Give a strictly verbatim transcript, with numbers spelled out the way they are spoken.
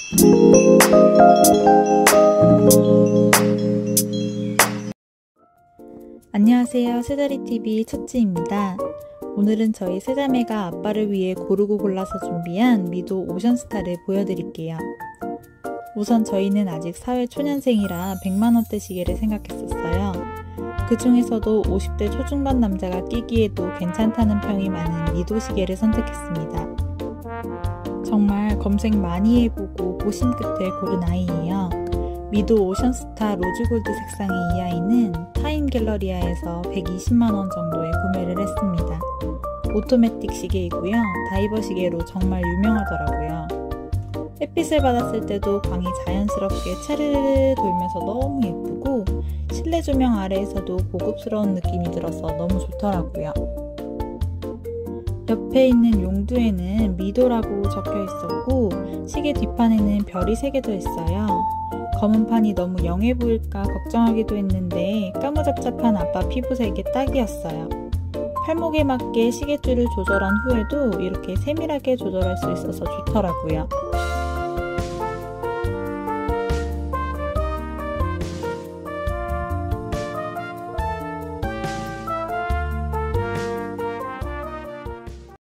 안녕하세요, 새다리티비 첫째입니다. 오늘은 저희 세자매가 아빠를 위해 고르고 골라서 준비한 미도 오션스타를 보여드릴게요. 우선 저희는 아직 사회 초년생이라 백만원대 시계를 생각했었어요. 그 중에서도 오십 대 초중반 남자가 끼기에도 괜찮다는 평이 많은 미도 시계를 선택했습니다. 정말 검색 많이 해보고 고심 끝에 고른 아이예요. 미도 오션스타 로즈골드 색상의 이 아이는 타임갤러리아에서 백이십만원 정도에 구매를 했습니다. 오토매틱 시계이고요. 다이버 시계로 정말 유명하더라고요. 햇빛을 받았을 때도 광이 자연스럽게 차르르 돌면서 너무 예쁘고 실내 조명 아래에서도 고급스러운 느낌이 들어서 너무 좋더라고요. 옆에 있는 용두에는 미도라고 적혀 있었고 시계 뒷판에는 별이 세 개 더 있어요. 검은 판이 너무 영해 보일까 걱정하기도 했는데 까무잡잡한 아빠 피부색에 딱이었어요. 팔목에 맞게 시계줄을 조절한 후에도 이렇게 세밀하게 조절할 수 있어서 좋더라고요.